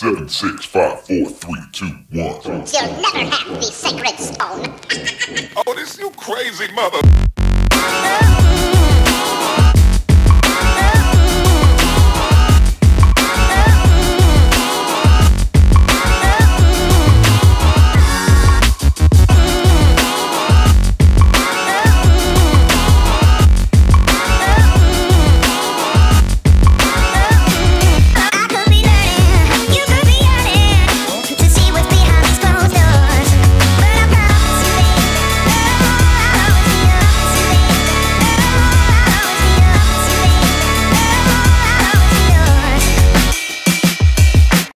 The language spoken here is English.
7, 6, 5, 4, 3, 2, 1. You'll never have the sacred stone. Oh, this you crazy mother.